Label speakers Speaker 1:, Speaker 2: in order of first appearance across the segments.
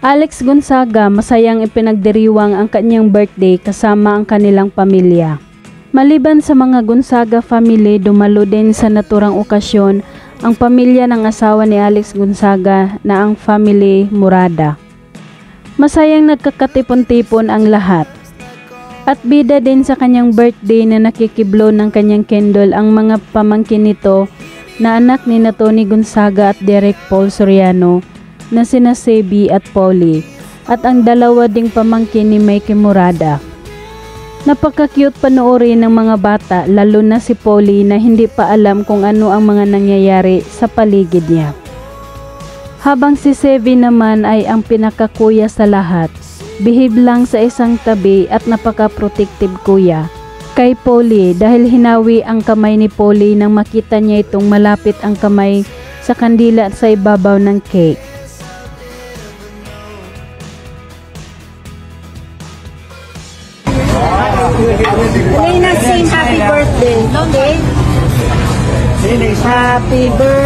Speaker 1: Alex Gonzaga masayang ipinagdiriwang ang kanyang birthday kasama ang kanilang pamilya. Maliban sa mga Gonzaga family, dumalo din sa naturang okasyon ang pamilya ng asawa ni Alex Gonzaga na ang family Murada. Masayang nagkakatipon-tipon ang lahat. At bida din sa kanyang birthday na nakikiblo ng kanyang candle ang mga pamangkin nito na anak ni Tony Gonzaga at Derek Paul Soriano na sina Sebi at Polly at ang dalawa ding pamangkin ni Mikey Murada. Napaka-cute panoorin ng mga bata, lalo na si Polly na hindi pa alam kung ano ang mga nangyayari sa paligid niya. Habang si Sebi naman ay ang pinakakuya sa lahat, behave lang sa isang tabi at napaka-protective kuya kay Polly dahil hinawi ang kamay ni Polly nang makita niya itong malapit ang kamay sa kandila at sa ibabaw ng cake.
Speaker 2: Lena, sing happy birthday. Okay? Happy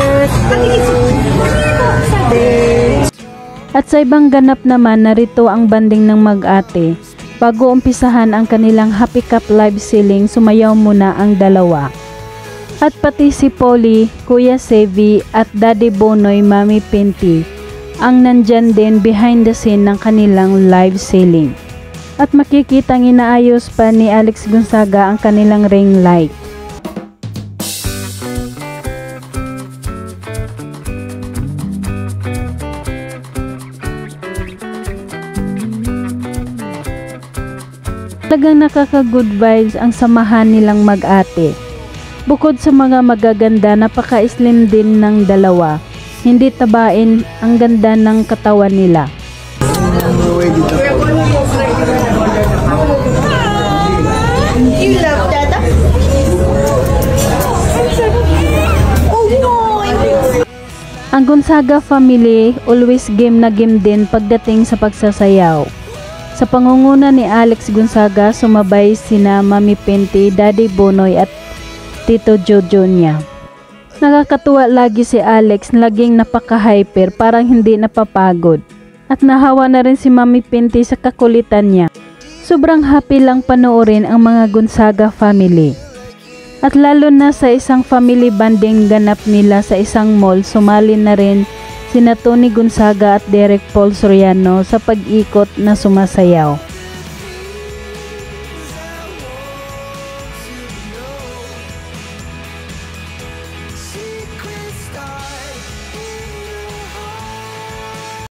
Speaker 2: birthday.
Speaker 1: At sa ibang ganap naman, narito ang banding ng mag-ate. Bago umpisahan ang kanilang Happy Cup live selling, sumayaw muna ang dalawa. At pati si Polly, Kuya Sevi at Daddy Bonoy, Mami Pinty ang nandyan din behind the scene ng kanilang live selling. At makikitang inaayos pa ni Alex Gonzaga ang kanilang ring light. Talagang nakaka-good vibes ang samahan nilang mag-ate. Bukod sa mga magaganda, napaka-slim din ng dalawa. Hindi tabain, ang ganda ng katawan nila.
Speaker 2: You love Dada?
Speaker 1: Ang Gonzaga family always game na game din pagdating sa pagsasayaw. Sa pangunguna ni Alex Gonzaga, sumabay sina Mami Pinty, Daddy Bonoy at Tito Jojo niya. Nakakatuwa lagi si Alex, laging napaka-hyper, parang hindi napapagod. At nahawa na rin si Mami Pinty sa kakulitan niya. Sobrang happy lang panoorin ang mga Gonzaga family. At lalo na sa isang family bonding ganap nila sa isang mall, sumali na rin sina Tony Gonzaga at Derek Paul Soriano sa pag-ikot na sumasayaw.